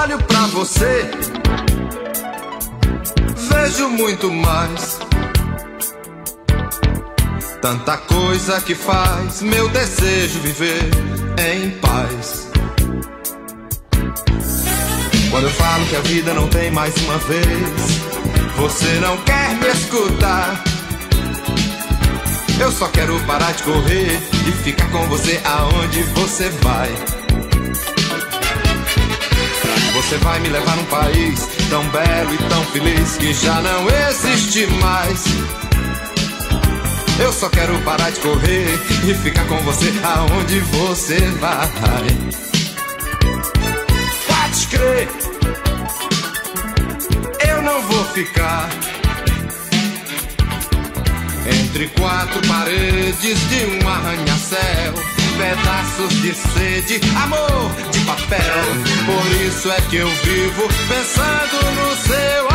olho pra você, vejo muito mais. Tanta coisa que faz meu desejo viver em paz. Quando eu falo que a vida não tem mais uma vez, você não quer me escutar. Eu só quero parar de correr e ficar com você aonde você vai. Você vai me levar num país tão belo e tão feliz que já não existe mais. Eu só quero parar de correr e ficar com você aonde você vai. Pode crer, eu não vou ficar entre quatro paredes de um arranha-céu, pedaços de sede, amor de papel. Por isso é que eu vivo pensando no seu